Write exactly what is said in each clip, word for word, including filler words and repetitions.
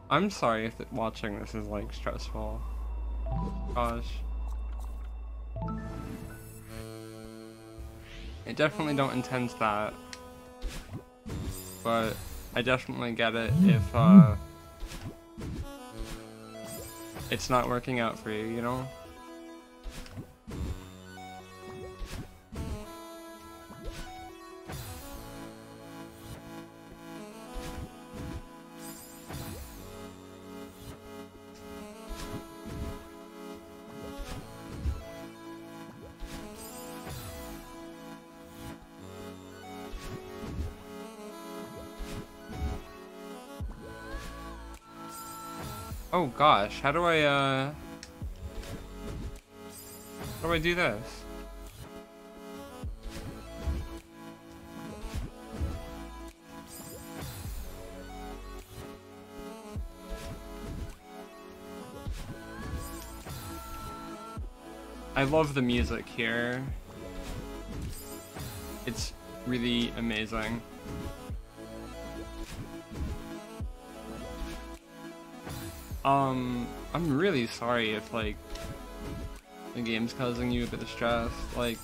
I'm sorry if it, watching this is like stressful. Gosh. I definitely don't intend that. But I definitely get it if uh it's not working out for you, you know? Oh gosh, how do I, uh... how do I do this? I love the music here. It's really amazing. Um, I'm really sorry if, like, the game's causing you a bit of stress. Like,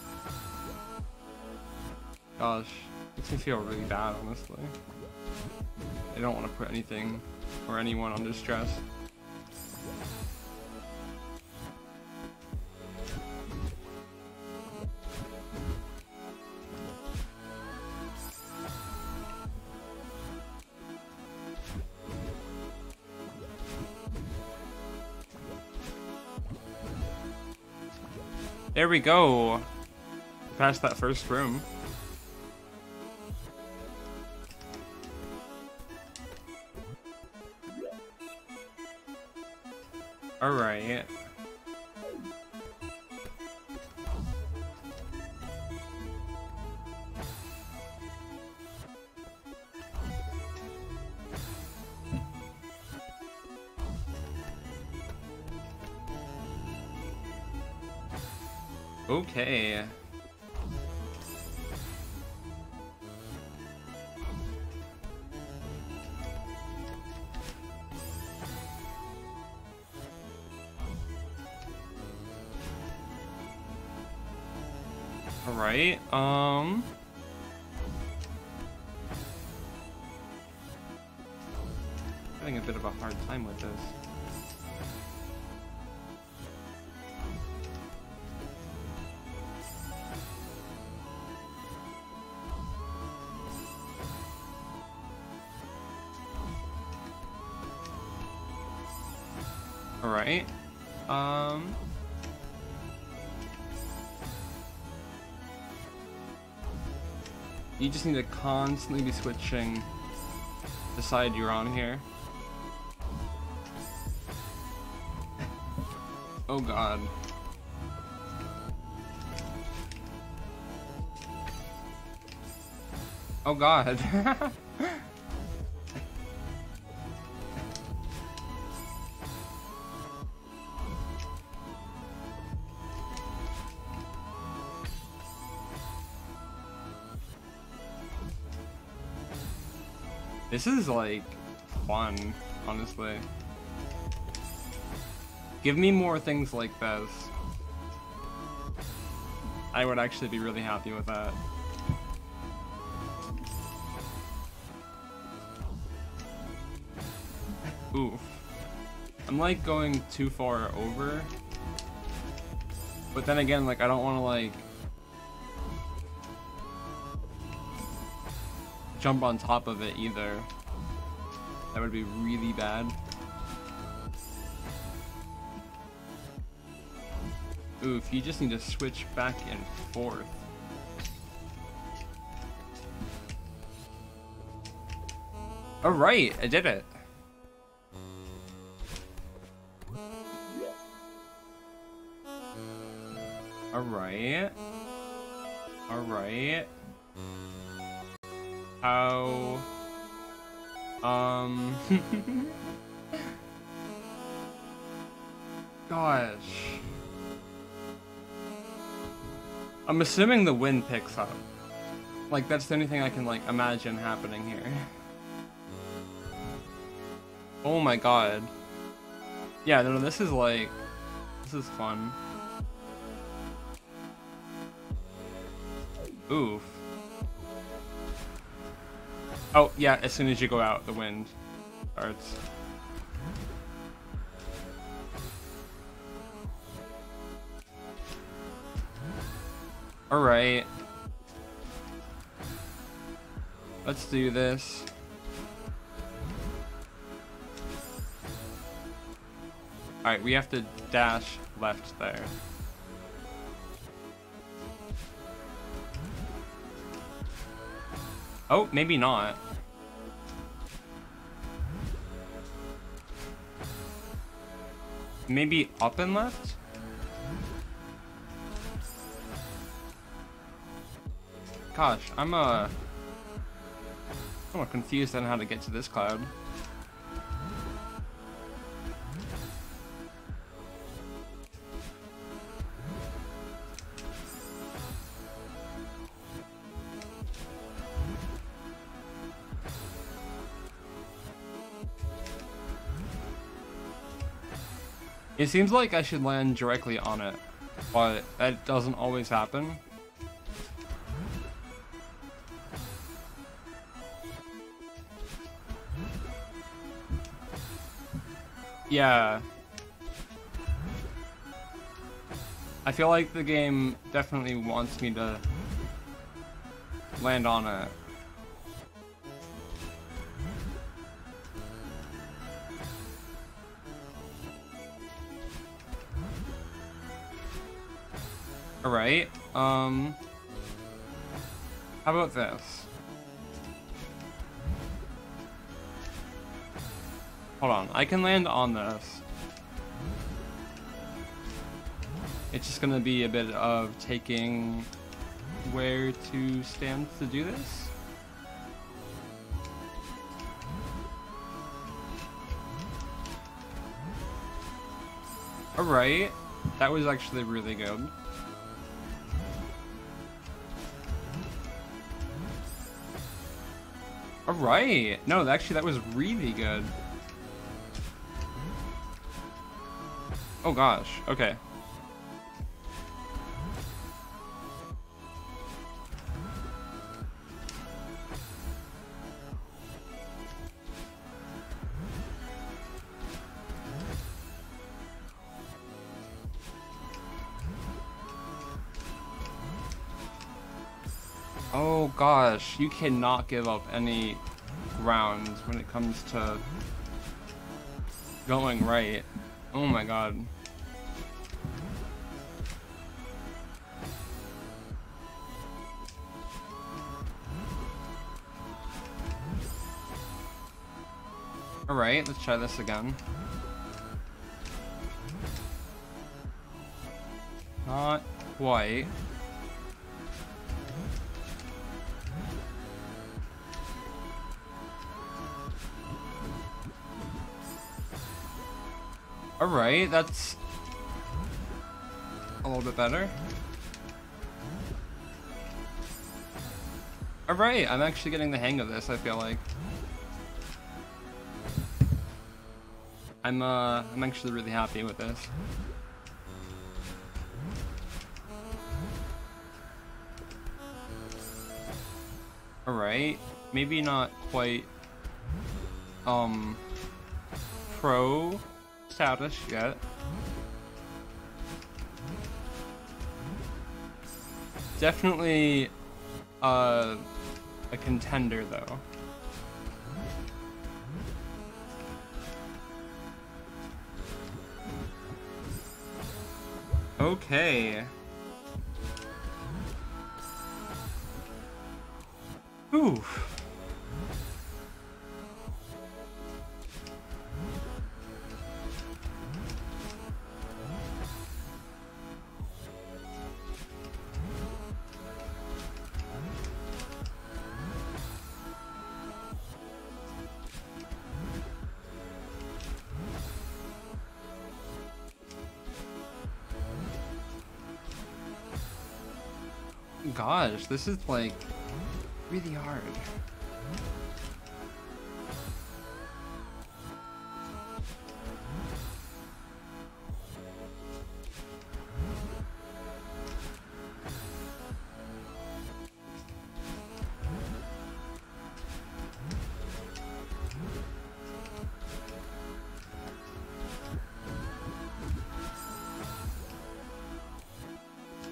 gosh, it makes me feel really bad, honestly. I don't want to put anything or anyone under stress. There we go. Past that first room. All right. Okay. All right. Um. Having a bit of a hard time with this. Alright, um... you just need to constantly be switching the side you're on here. Oh god. Oh god. This is like fun, honestly. Give me more things like this. I would actually be really happy with that. Oof. I'm like going too far over. But then again, like I don't want to like jump on top of it either. That would be really bad. Oof, you just need to switch back and forth. Alright, I did it. Alright. Alright. How... Um... Gosh. I'm assuming the wind picks up. Like, that's the only thing I can, like, imagine happening here. Oh my god. Yeah, no, this is like, this is fun. Oof. Oh, yeah, as soon as you go out, the wind starts. Alright. Let's do this. Alright, we have to dash left there. Oh, maybe not. Maybe up and left? Gosh, I'm uh I'm confused on how to get to this cloud. It seems like I should land directly on it, but that doesn't always happen. Yeah. I feel like the game definitely wants me to land on it. Alright, um... how about this? Hold on, I can land on this. It's just gonna be a bit of taking where to stand to do this. Alright, that was actually really good. Alright, no, actually that was really good. Oh gosh, okay. Oh gosh, you cannot give up any ground when it comes to going right. Oh my god. Alright, let's try this again. Not quite. Alright, that's a little bit better. Alright, I'm actually getting the hang of this, I feel like. I'm uh I'm actually really happy with this. Alright, maybe not quite um pro status yet. Definitely uh, a contender though. Okay. Oof. Gosh, this is like really hard.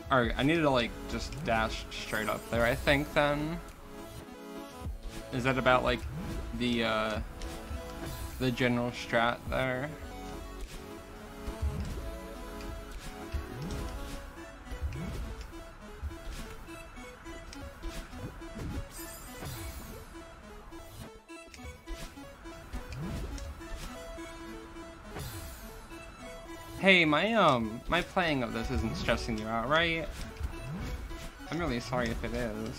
Alright, I needed to like just dash straight up there, I think then. Is that about like the uh the general strat there? Hey, my um my playing of this isn't stressing you out, right? I'm really sorry if it is.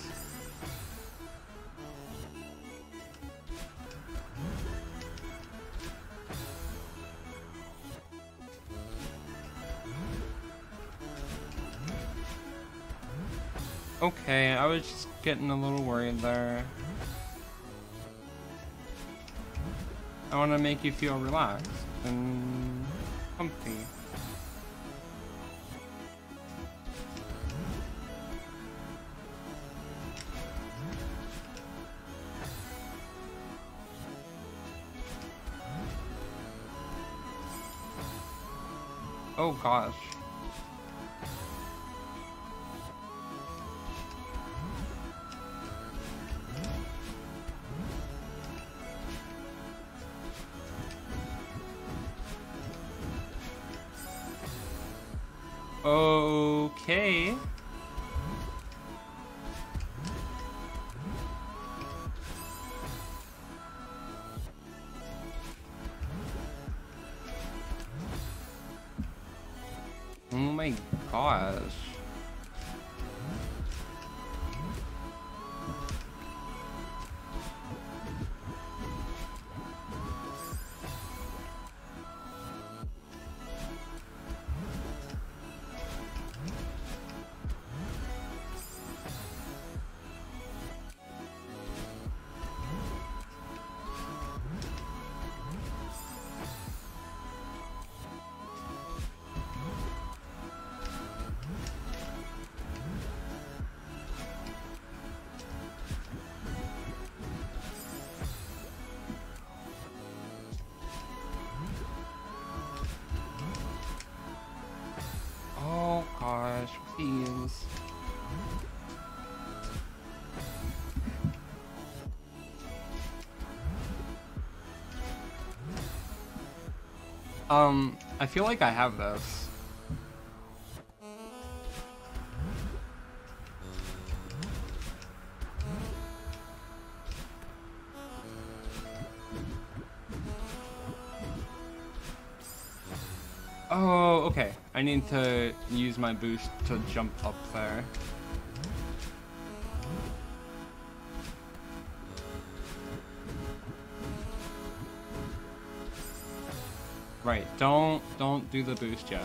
Okay, I was just getting a little worried there. I want to make you feel relaxed and comfy. Oh gosh. Okay. Oh my gosh. Oh gosh, please. Um, I feel like I have this. Oh, okay. I need to use my boost to jump up there. Right, don't don't do the boost yet.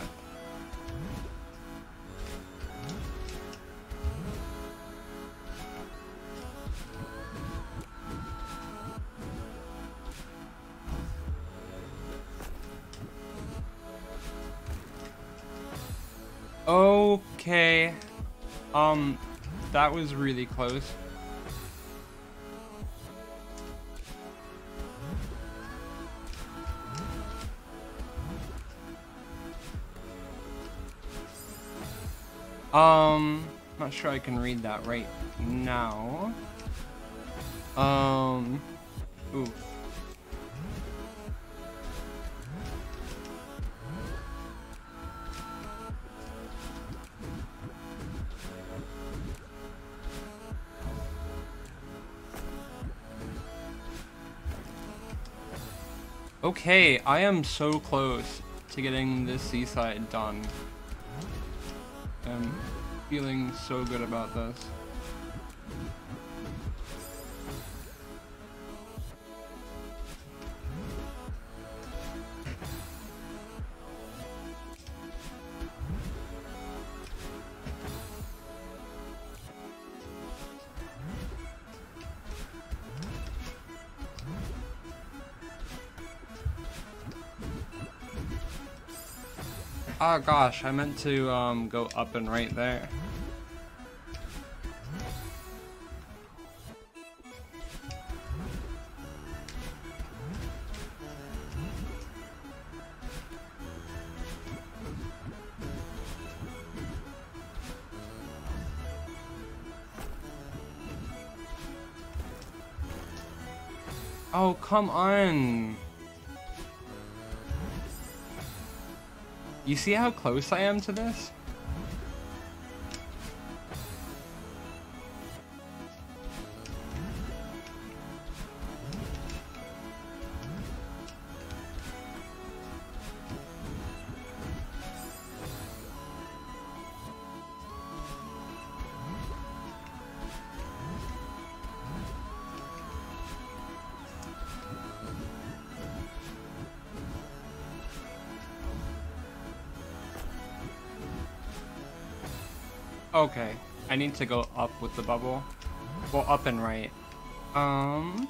Okay. Um, that was really close. Um, not sure I can read that right now. Um, oof. Okay, I am so close to getting this C-Side done. I'm feeling so good about this. Oh gosh, I meant to um, go up and right there. Oh, come on. You see how close I am to this? Okay, I need to go up with the bubble. Well, up and right. Um...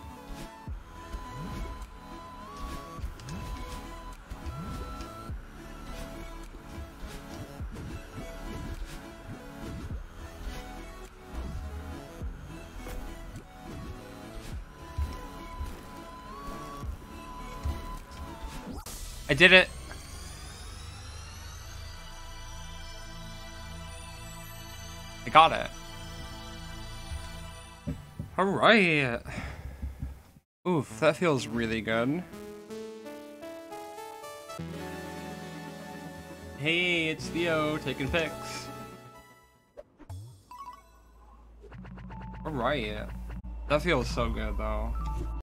I did it! I got it. Alright. Oof, that feels really good. Hey, it's Theo taking pics. Alright. That feels so good though.